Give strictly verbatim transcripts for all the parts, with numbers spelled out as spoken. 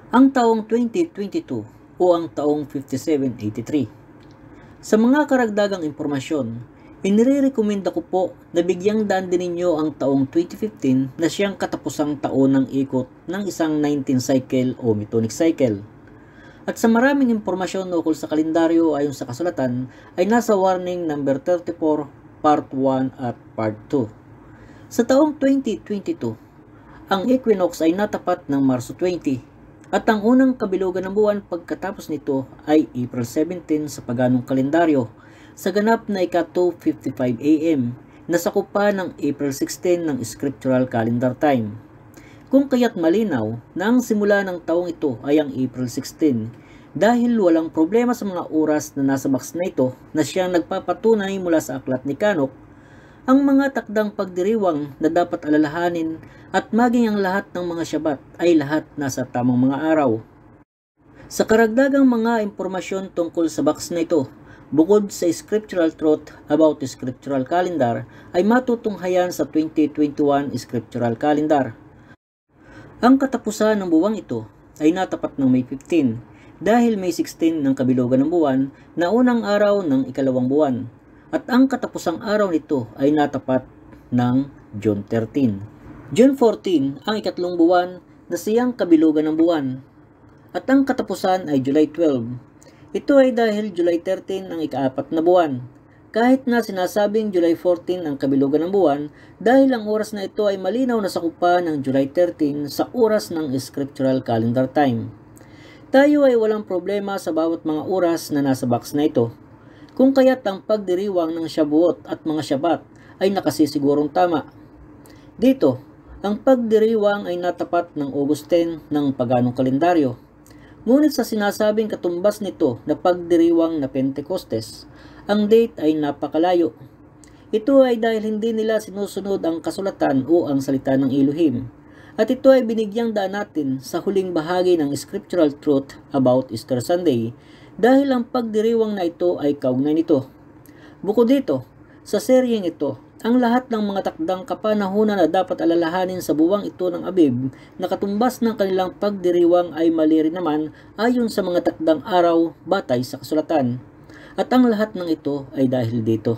ang taong twenty twenty-two o ang taong fifty-seven eighty-three. Sa mga karagdagang impormasyon, inirekomenda ko po na bigyang daan din ninyo ang taong twenty fifteen na siyang katapusang taon ng ikot ng isang nineteen cycle o metonic cycle. At sa maraming impormasyon ukol sa kalendaryo ayon sa kasulatan ay nasa warning number thirty-four, part one at part two. Sa taong twenty twenty-two, ang equinox ay natapat ng Marso twenty at ang unang kabilugan ng buwan pagkatapos nito ay April seventeen sa paganong kalendaryo sa ganap na ika two fifty-five a m na sakop pa ng April sixteen ng Scriptural Calendar time. Kung kaya't malinaw na ang simula ng taong ito ay ang April sixteen dahil walang problema sa mga oras na nasa box na ito na siyang nagpapatunay mula sa aklat ni Kanok ang mga takdang pagdiriwang na dapat alalahanin at maging ang lahat ng mga Syabat ay lahat nasa tamang mga araw. Sa karagdagang mga impormasyon tungkol sa box na ito, bukod sa scriptural truth about the Scriptural Calendar, ay matutunghayan sa twenty twenty-one Scriptural Calendar. Ang katapusan ng buwang ito ay natapat ng May fifteen dahil May sixteen ng kabilugan ng buwan na unang araw ng ikalawang buwan. At ang katapusang araw nito ay natapat ng June thirteen. June fourteen ang ikatlong buwan na siyang kabilugan ng buwan. At ang katapusan ay July twelve. Ito ay dahil July thirteen ang ikaapat na buwan. Kahit na sinasabing July fourteen ang kabilugan ng buwan dahil ang oras na ito ay malinaw na sakupa ng July thirteen sa oras ng Scriptural Calendar time. Tayo ay walang problema sa bawat mga oras na nasa box na ito. Kung kaya't ang pagdiriwang ng Shavuot at mga Syabat ay nakasisigurong tama. Dito, ang pagdiriwang ay natapat ng August ten ng paganong kalendaryo. Ngunit sa sinasabing katumbas nito na pagdiriwang na Pentecostes, ang date ay napakalayo. Ito ay dahil hindi nila sinusunod ang kasulatan o ang salita ng Elohim. At ito ay binigyang daan natin sa huling bahagi ng Scriptural Truth about Easter Sunday dahil ang pagdiriwang na ito ay kaugnay nito. Bukod dito, sa seryeng ito, ang lahat ng mga takdang kapanahunan na dapat alalahanin sa buwang ito ng Abib na katumbas ng kanilang pagdiriwang ay mali rin naman ayon sa mga takdang araw batay sa kasulatan. At ang lahat ng ito ay dahil dito.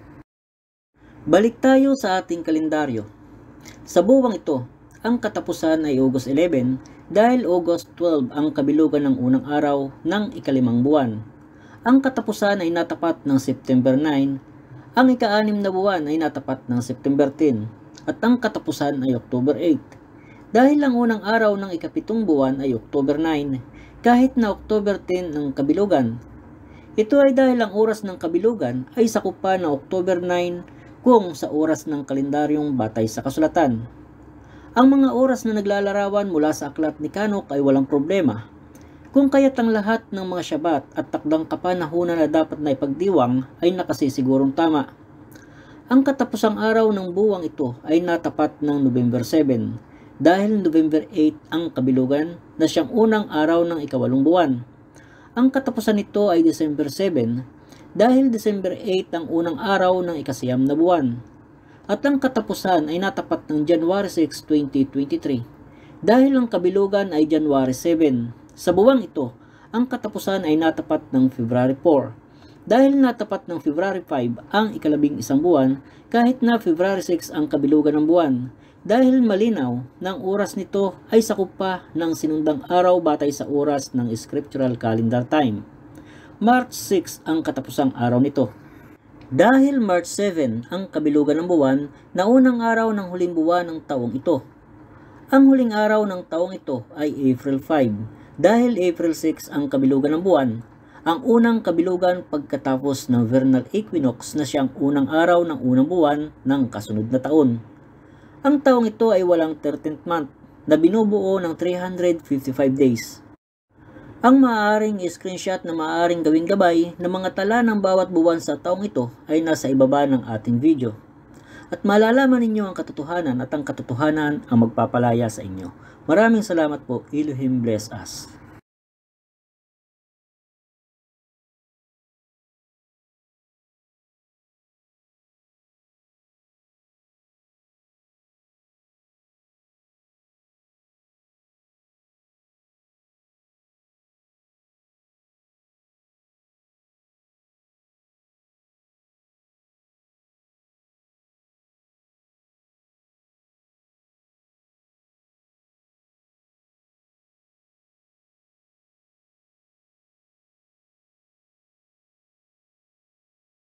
Balik tayo sa ating kalendaryo. Sa buwang ito, ang katapusan ay August eleven dahil August twelve ang kabilugan ng unang araw ng ikalimang buwan. Ang katapusan ay natapat ng September nine, ang ika-anim na buwan ay natapat ng September ten, at ang katapusan ay October eight. Dahil ang unang araw ng ikapitong buwan ay October nine, kahit na October ten ang kabilugan. Ito ay dahil ang oras ng kabilugan ay sakop pa ng October nine kung sa oras ng kalendaryong batay sa kasulatan. Ang mga oras na naglalarawan mula sa aklat ni Kanok ay walang problema. Kung kaya't ang lahat ng mga Syabat at takdang kapanahunan na dapat na ipagdiwang ay nakasisigurong tama. Ang katapusang araw ng buwang ito ay natapat ng November seven dahil November eight ang kabilugan na siyang unang araw ng ikawalong buwan. Ang katapusan nito ay December seven dahil December eight ang unang araw ng ikasiyam na buwan. At ang katapusan ay natapat ng January six, twenty twenty-three dahil ang kabilugan ay January seven. Sa buwang ito, ang katapusan ay natapat ng February four dahil natapat ng February five ang ikalabing isang buwan kahit na February six ang kabilugan ng buwan dahil malinaw na ang oras nito ay sakop pa ng sinundang araw batay sa oras ng Scriptural Calendar time. March six ang katapusang araw nito. Dahil March seven ang kabilugan ng buwan na unang araw ng huling buwan ng taong ito. Ang huling araw ng taong ito ay April five dahil April six ang kabilugan ng buwan, ang unang kabilugan pagkatapos ng vernal equinox na siyang unang araw ng unang buwan ng kasunod na taon. Ang taong ito ay walang thirteenth month na binubuo ng three hundred fifty-five days. Ang maaaring screenshot na maaaring gawing gabay ng mga tala ng bawat buwan sa taong ito ay nasa ibaba ng ating video. At malalaman ninyo ang katotohanan at ang katotohanan ang magpapalaya sa inyo. Maraming salamat po. Elohim bless us.